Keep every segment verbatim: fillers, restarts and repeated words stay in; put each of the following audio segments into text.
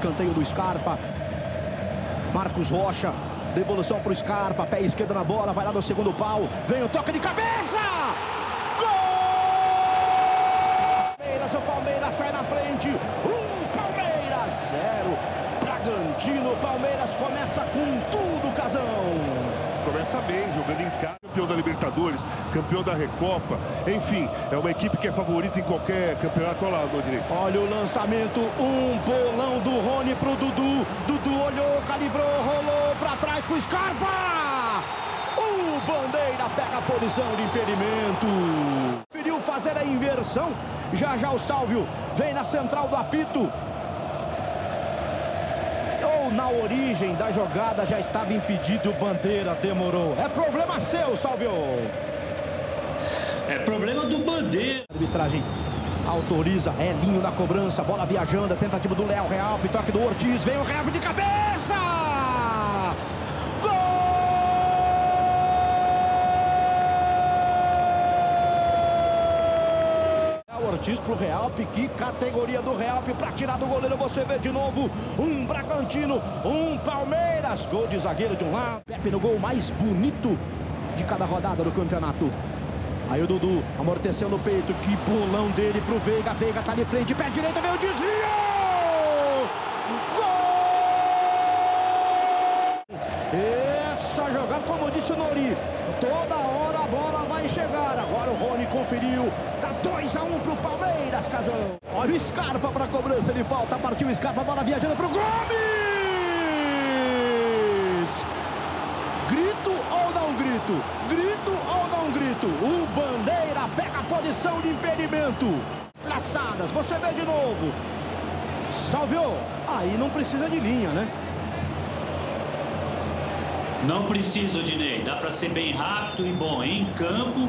escanteio do Scarpa. Marcos Rocha, devolução para o Scarpa, pé esquerdo na bola, vai lá no segundo pau, vem o toque de cabeça! Gol! Palmeiras, o Palmeiras sai na frente, um Palmeiras, zero. Bragantino, Palmeiras começa com tudo, Casão. Começa bem, jogando em casa, campeão da Libertadores, campeão da Recopa, enfim, é uma equipe que é favorita em qualquer campeonato. Olha lá, Rodrigo. Olha o lançamento, um bolão do Rony pro Dudu, Dudu olhou, calibrou, rolou pra trás pro Scarpa! O Bandeira pega a posição de impedimento. Preferiu fazer a inversão, já já o Sálvio vem na central do apito. Na origem da jogada já estava impedido, o Bandeira demorou. É problema seu, Sálvio. É problema do Bandeira. A arbitragem autoriza, Elinho na cobrança, bola viajando, a tentativa do Léo Real, toque do Ortiz, vem o Real de cabeça! Gol! Ortiz pro Real, que categoria do Real para tirar do goleiro, você vê de novo um Bragantino, um Palmeiras, gol de zagueiro de um lado, Pepe no gol mais bonito de cada rodada do campeonato. Aí o Dudu amortecendo o peito, que bolão dele pro Veiga, Veiga tá de frente, pé direito, veio o desvio! Gol! Essa jogada, como disse o Nori, toda hora a bola vai chegar. Agora o Rony conferiu, dá dois a um pro Palmeiras, Casão. Olha o Scarpa pra cobrança de falta, partiu o Scarpa, bola viajando pro Gomes! Grito ou não grito? Grito ou não grito? O Bandeira pega a posição de impedimento. Traçadas, você vê de novo. Salvio, aí não precisa de linha, né? Não precisa, Odinei. Dá para ser bem rápido e bom em campo.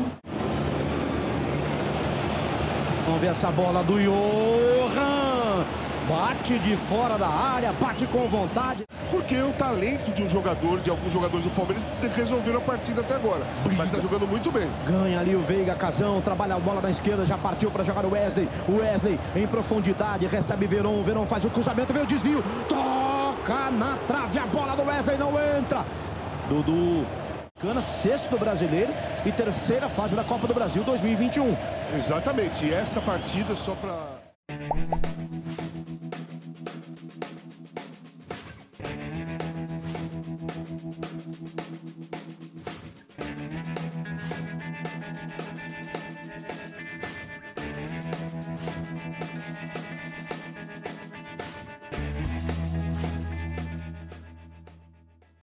Vamos ver essa bola do Johan. Bate de fora da área, bate com vontade. Porque o talento de um jogador, de alguns jogadores do Palmeiras, resolveram a partida até agora. Briga. Mas está jogando muito bem. Ganha ali o Veiga, Casão, trabalha a bola na esquerda, já partiu para jogar o Wesley. O Wesley em profundidade, recebe Veron, Veron faz o cruzamento, vem o desvio. Toca na trave, a bola do Wesley não entra. Dudu, cana sexto do Brasileiro e terceira fase da Copa do Brasil dois mil e vinte e um. Exatamente, e essa partida só para...